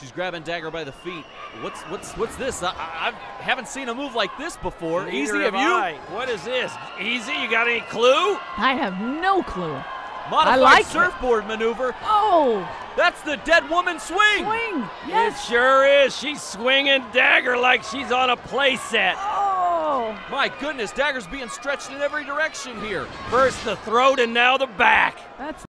She's grabbing Dagger by the feet. What's this? I haven't seen a move like this before. Neither Easy, have you? I. What is this? Easy? You got any clue? I have no clue. Modified I like surfboard maneuver. Oh, That's the dead woman swing. swing. Yes. It sure is. She's swinging Dagger like she's on a play set. Oh. My goodness, Dagger's being stretched in every direction here. First the throat and now the back. That's